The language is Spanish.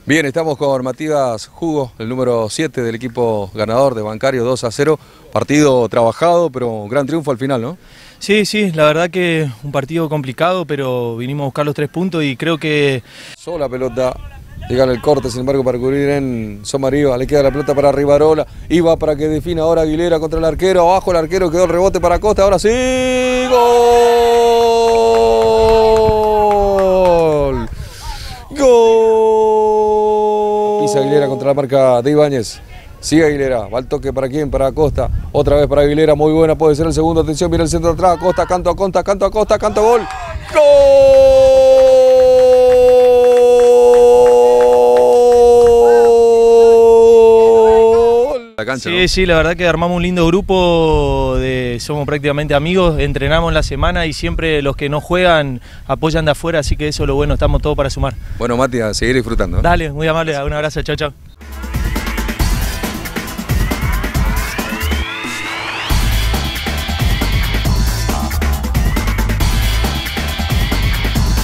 Bien, estamos con Matías Hugo, el número 7 del equipo ganador de Bancario 2-0. Partido trabajado, pero un gran triunfo al final, ¿no? Sí, la verdad que un partido complicado, pero vinimos a buscar los 3 puntos y creo que... Sola pelota, llega el corte, sin embargo, para cubrir en Somariva. Le queda la pelota para Rivarola, iba para que defina ahora Aguilera contra el arquero. Abajo el arquero, quedó el rebote para Costa, ahora sí, ¡gol! ¡Gol! Pisa Aguilera contra la marca de Ibáñez. Sigue Aguilera, va el toque para quién, para Acosta, otra vez para Aguilera, muy buena, puede ser el segundo, atención, mira el centro de atrás, Acosta, canto a Costa, canto a Costa, canto gol. ¡Gol! La cancha, ¿no? Sí, la verdad que armamos un lindo grupo, somos prácticamente amigos, entrenamos la semana y siempre los que no juegan apoyan de afuera, así que eso es lo bueno, estamos todos para sumar. Bueno, Mati, a seguir disfrutando, ¿eh? Dale, muy amable, un abrazo, chao.